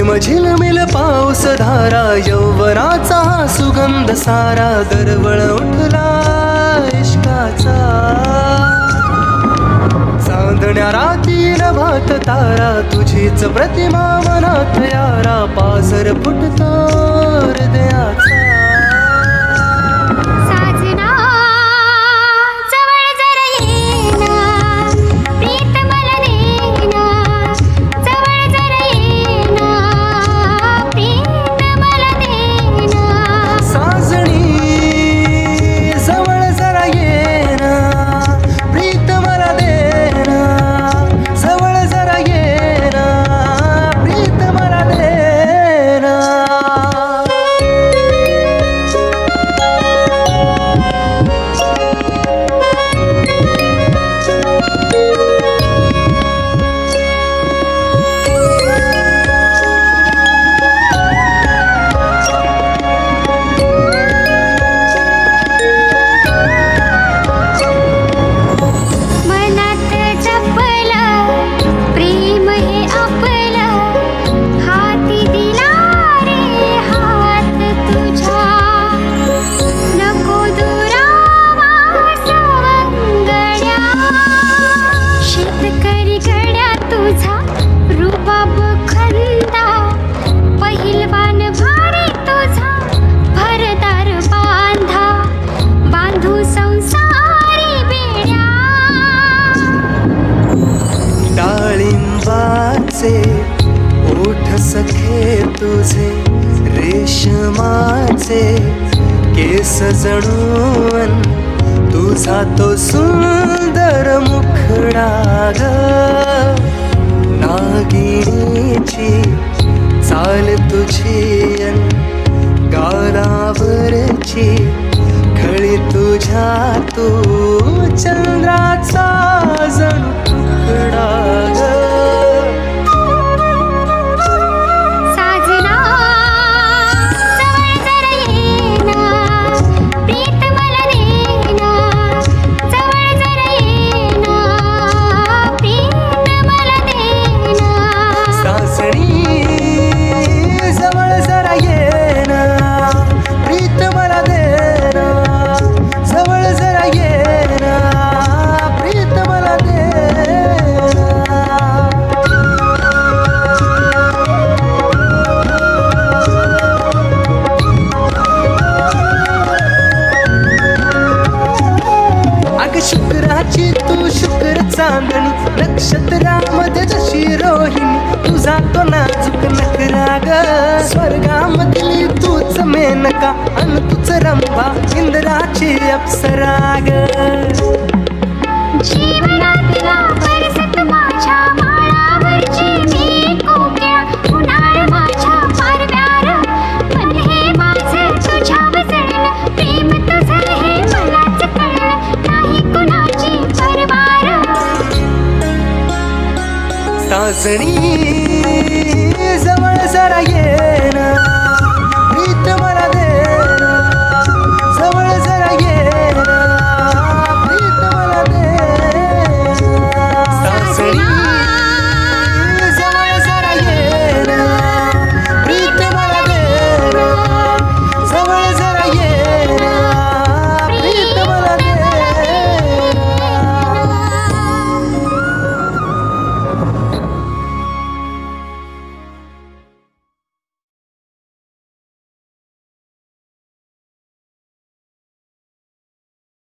प्रेम झिलमिल पाऊस धारा यौवनाचा सुगंध सारा दरवळ उठला इश्काचा चांदण्या राती नभात तारा तुझीच प्रतिमा मनात यारा पासर फुटतो हृदयाचा ओठ सखे तुझे रेशमाचे केस जणून तुझा तो सुंदर मुखडा ग नागिणीची चाल तुझी गालावरची खळी तुझ्या तू चंद्राचा जणू तुकडा ग शुक्राची तू शुक्र चांदणी नक्षत्रामध्ये जशी रोहिणी तुझा तो नाजूक नखरा ग स्वर्गामधली तूच मेनका अन तूच रंभा इंद्राची अप्सरा ग जीवनातला परसत माझ्या माळावरची मी कोकिळा उन्हाळ माझ्या पारव्यार पण हे माझं तुझ्यावर जळलं प्रेम तुझं हे मलाच कळलं नाही कुणाची परवार सासणी जवळ जरा ये ना